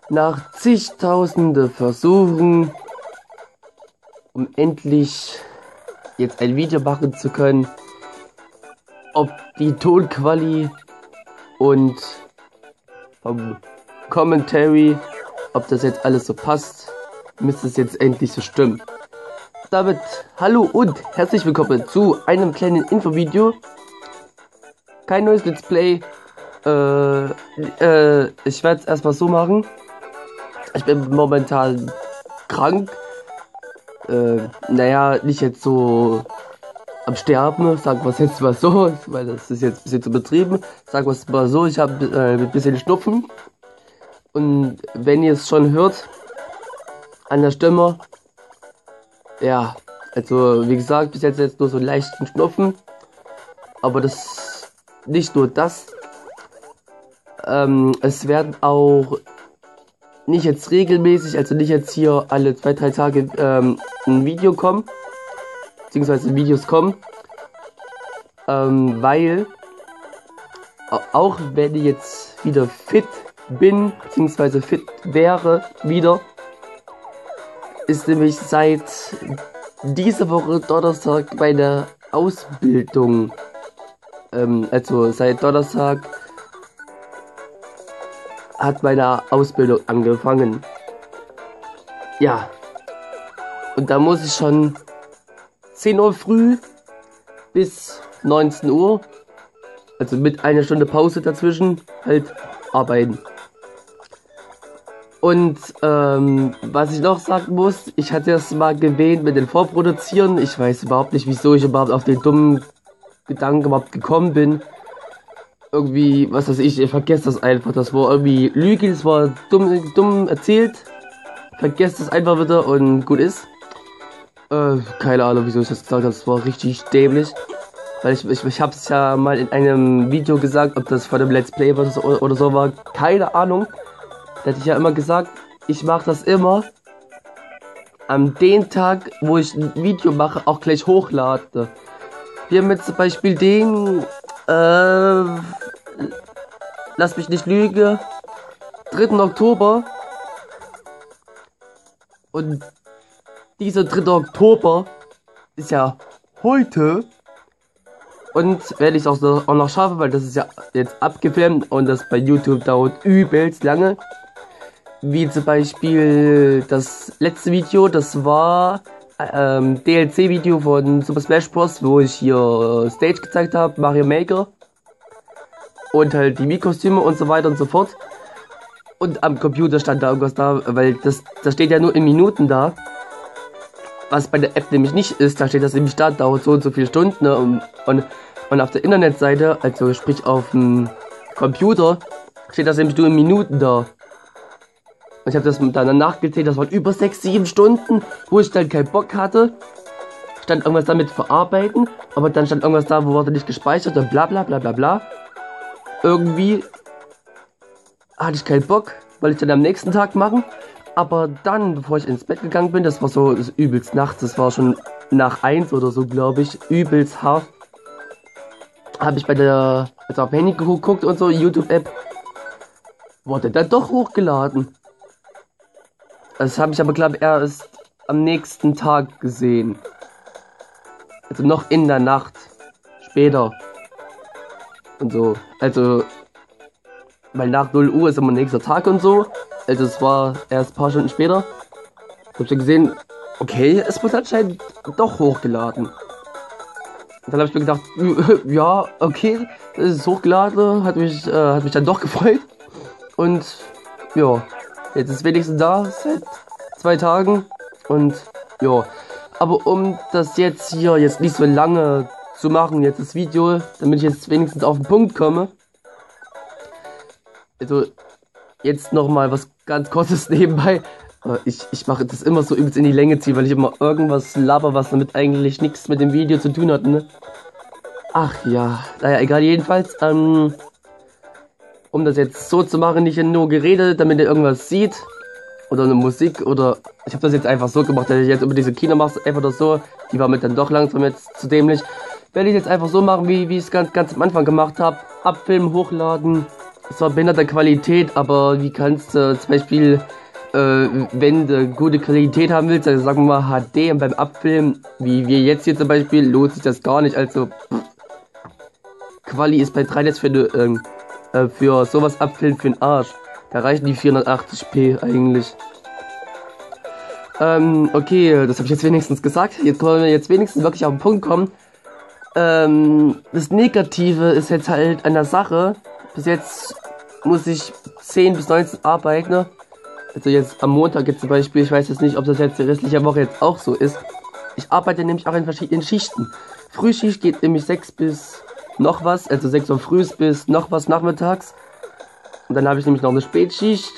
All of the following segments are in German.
Nach zigtausende Versuchen, um endlich jetzt ein Video machen zu können, ob die Tonqualität und vom Commentary, ob das jetzt alles so passt, müsste es jetzt endlich so stimmen. Damit hallo und herzlich willkommen zu einem kleinen Infovideo. Kein neues Let's Play. Ich werde es erstmal so machen. Ich bin momentan krank. Naja, nicht jetzt so am Sterben, sagen wir es jetzt mal so, weil das ist jetzt ein bisschen zu betrieben. Sagen wir es mal so, ich habe ein bisschen Schnupfen. Und wenn ihr es schon hört, an der Stimme, ja, also wie gesagt, bis jetzt nur so einen leichten Schnupfen. Aber das nicht nur das. Es werden auch nicht jetzt regelmäßig, also nicht jetzt hier alle 2-3 Tage ein Video kommen, beziehungsweise Videos kommen, weil auch wenn ich jetzt wieder fit bin, beziehungsweise fit wäre wieder, ist nämlich seit dieser Woche Donnerstag meine Ausbildung, also seit Donnerstag hat meine Ausbildung angefangen. Ja. Und da muss ich schon 10 Uhr früh bis 19 Uhr, also mit einer Stunde Pause dazwischen, halt arbeiten. Und was ich noch sagen muss, ich hatte das mal erwähnt mit den Vorproduzieren. Ich weiß überhaupt nicht, wieso ich überhaupt auf den dummen Gedanken überhaupt gekommen bin. Irgendwie, was weiß ich vergesse das einfach. Das war irgendwie Lüge, das war dumm erzählt. Vergesst das einfach wieder und gut ist. Keine Ahnung, wieso ich das gesagt habe. Das war richtig dämlich. Weil ich habe es ja mal in einem Video gesagt, ob das von dem Let's Play war oder so war. Keine Ahnung. Da hätte ich ja immer gesagt, ich mache das immer an den Tag, wo ich ein Video mache, auch gleich hochlade. Wir haben jetzt zum Beispiel den, lass mich nicht lügen, 3. Oktober. Und dieser 3. Oktober ist ja heute. Und wenn ich es auch noch schaffe, weil das ist ja jetzt abgefilmt und das bei YouTube dauert übelst lange. Wie zum Beispiel das letzte Video, das war DLC-Video von Super Smash Bros., wo ich hier Stage gezeigt habe, Mario Maker. Und halt die Mii-Kostüme und so weiter und so fort. Und am Computer stand da irgendwas da, weil das steht ja nur in Minuten da. Was bei der App nämlich nicht ist, da steht das nämlich da, dauert so und so viele Stunden. Ne? Und auf der Internetseite, also sprich auf dem Computer, steht das nämlich nur in Minuten da. Und ich habe das dann nachgezählt, das waren über 6-7 Stunden, wo ich dann keinen Bock hatte. Stand irgendwas damit verarbeiten, aber dann stand irgendwas da, wo wurde nicht gespeichert und bla bla bla bla bla. Irgendwie hatte ich keinen Bock, wollte ich dann am nächsten Tag machen. Aber dann, bevor ich ins Bett gegangen bin, das war so das übelst nachts, das war schon nach 1 oder so, glaube ich, übelst hart. Habe ich also auf dem Handy geguckt und so, YouTube-App, wurde dann doch hochgeladen. Das habe ich aber, glaube ich, erst am nächsten Tag gesehen. Also noch in der Nacht. Später. Und so. Also, weil nach 0 Uhr ist immer nächster Tag und so. Also es war erst ein paar Stunden später. Habe ich dann gesehen, okay, es wird anscheinend doch hochgeladen. Und dann habe ich mir gedacht, ja, okay, es ist hochgeladen, hat mich dann doch gefreut. Und ja, jetzt ist wenigstens da seit 2 Tagen. Und ja, aber um das jetzt hier jetzt nicht so lange zu machen, jetzt das Video, damit ich jetzt wenigstens auf den Punkt komme. Also jetzt nochmal was ganz kurzes nebenbei. Ich mache das immer so übelst in die Länge ziehen, weil ich immer irgendwas laber, was damit eigentlich nichts mit dem Video zu tun hat, ne? Ach ja, naja, egal, jedenfalls, um das jetzt so zu machen, nicht nur geredet, damit ihr irgendwas sieht, oder eine Musik, oder ich habe das jetzt einfach so gemacht, dass ich jetzt über diese Kino mache, einfach das so, die war mir dann doch langsam jetzt zu dämlich, werde ich jetzt einfach so machen, wie ich es ganz am Anfang gemacht habe, abfilmen, hochladen, zwar behinderte Qualität, aber wie kannst du zum Beispiel, wenn du gute Qualität haben willst, also sagen wir mal HD und beim Abfilmen, wie wir jetzt hier zum Beispiel, lohnt sich das gar nicht. Also Quali ist bei 3DS für sowas abfilmen für den Arsch. Da reichen die 480p eigentlich. Okay, das habe ich jetzt wenigstens gesagt. Jetzt wollen wir jetzt wenigstens wirklich auf den Punkt kommen. Das Negative ist jetzt halt an der Sache. Bis jetzt muss ich 10 bis 19 arbeiten. Ne? Also jetzt am Montag jetzt zum Beispiel. Ich weiß jetzt nicht, ob das jetzt die restliche Woche jetzt auch so ist. Ich arbeite nämlich auch in verschiedenen Schichten. Frühschicht geht nämlich 6 bis noch was. Also 6 Uhr früh bis noch was nachmittags. Und dann habe ich nämlich noch eine Spätschicht.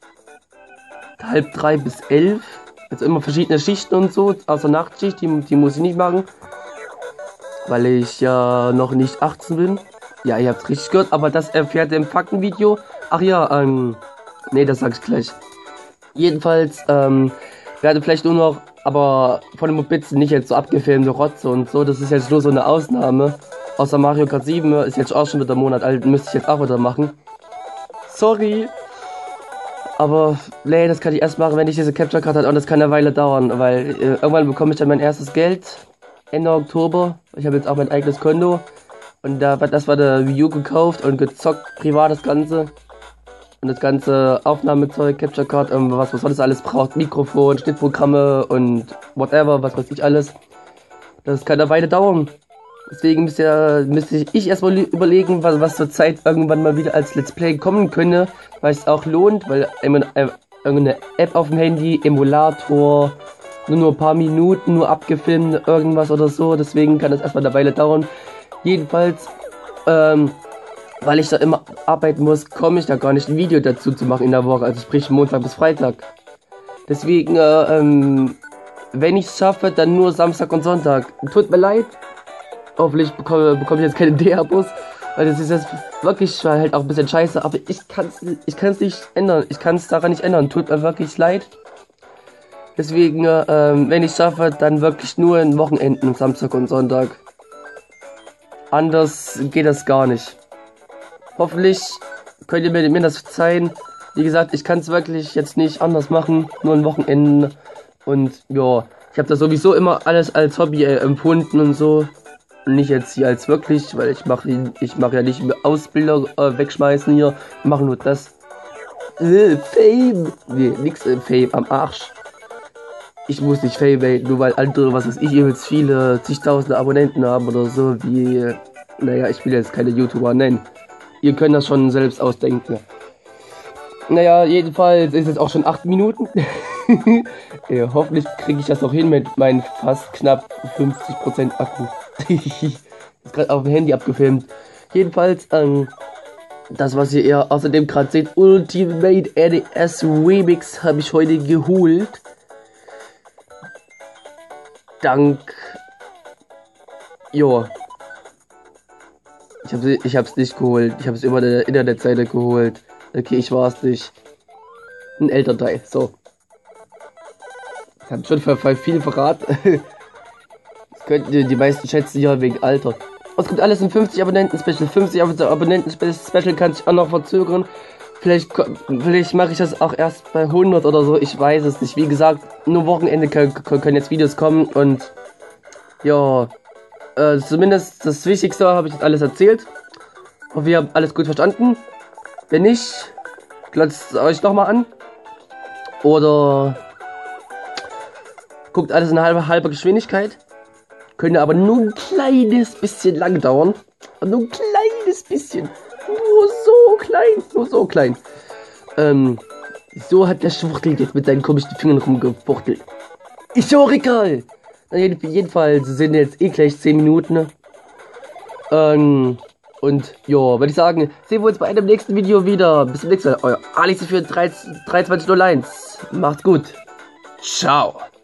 12:30 bis 11. Also immer verschiedene Schichten und so. Außer Nachtschicht, die muss ich nicht machen. Weil ich ja noch nicht 18 bin. Ja, ihr habt richtig gehört, aber das erfährt ihr im Faktenvideo. Ach ja, nee, das sag ich gleich. Jedenfalls, werde vielleicht nur noch, aber von den Mobitzen nicht jetzt so abgefilmte Rotze und so. Das ist jetzt nur so eine Ausnahme. Außer Mario Kart 7 ist jetzt auch schon wieder einen Monat alt, müsste ich jetzt auch wieder machen. Sorry. Aber, nee, das kann ich erst machen, wenn ich diese Capture Card habe und das kann eine Weile dauern, weil irgendwann bekomme ich dann mein erstes Geld. Ende Oktober. Ich habe jetzt auch mein eigenes Konto. Und das war der Wii U gekauft und gezockt, privat das Ganze. Und das ganze Aufnahmezeug, Capture Card, was das alles braucht. Mikrofon, Schnittprogramme und whatever, was weiß ich alles. Das kann eine Weile dauern. Deswegen müsste ich erstmal überlegen, was zur Zeit irgendwann mal wieder als Let's Play kommen könnte. Weil es auch lohnt, weil irgendeine App auf dem Handy, Emulator, nur ein paar Minuten, nur abgefilmt, irgendwas oder so. Deswegen kann das erstmal eine Weile dauern. Jedenfalls, weil ich da immer arbeiten muss, komme ich da gar nicht ein Video dazu zu machen in der Woche. Also sprich Montag bis Freitag. Deswegen, wenn ich es schaffe, dann nur Samstag und Sonntag. Tut mir leid. Hoffentlich bekomme ich jetzt keine D-Abos. Weil das ist jetzt wirklich halt auch ein bisschen scheiße. Aber ich kann es nicht ändern. Ich kann es daran nicht ändern. Tut mir wirklich leid. Deswegen, wenn ich es schaffe, dann wirklich nur in Wochenenden, Samstag und Sonntag. Anders geht das gar nicht. Hoffentlich könnt ihr mir das verzeihen. Wie gesagt, ich kann es wirklich jetzt nicht anders machen. Nur ein Wochenende. Und ja, ich habe das sowieso immer alles als Hobby empfunden und so. Und nicht jetzt hier als wirklich, weil ich mache ja nicht Ausbilder wegschmeißen hier. Ich mache nur das. Fame. Nee, nix Fame am Arsch. Ich muss nicht Fame werden, nur weil andere, was weiß ich, übelst viele, zigtausende Abonnenten haben oder so, wie, naja, ich will jetzt keine YouTuber nennen. Ihr könnt das schon selbst ausdenken. Naja, jedenfalls ist es auch schon 8 Minuten. Ja, hoffentlich kriege ich das auch hin mit meinen fast knapp 50% Akku. Ist gerade auf dem Handy abgefilmt. Jedenfalls, das was ihr außerdem gerade seht, Ultimate RDS Remix habe ich heute geholt. Dank. Jo. Ich hab's nicht geholt. Ich hab's über der Internetseite geholt. Okay, ich war's nicht. Ein Elternteil. So. Ich hab schon viel verraten. Das könnten die meisten schätzen ja wegen Alter. Es kommt alles in 50 Abonnenten-Special. 50 Abonnenten-Special kann sich auch noch verzögern. Vielleicht mache ich das auch erst bei 100 oder so. Ich weiß es nicht. Wie gesagt, nur Wochenende können jetzt Videos kommen. Und ja, zumindest das Wichtigste habe ich jetzt alles erzählt. Hoffe, ihr habt alles gut verstanden. Wenn nicht, glotzt es euch nochmal an. Oder guckt alles in halber Geschwindigkeit. Könnte aber nur ein kleines bisschen lang dauern. Nur ein kleines bisschen. Nur so klein. So hat der Schwuchtel jetzt mit seinen komischen Fingern rumgefuchtelt. Ist ja auch egal. Jedenfalls sind jetzt gleich 10 Minuten. Und ja, würde ich sagen, sehen wir uns bei einem nächsten Video wieder. Bis zum nächsten Mal. Euer Alex für 2301. Macht's gut. Ciao.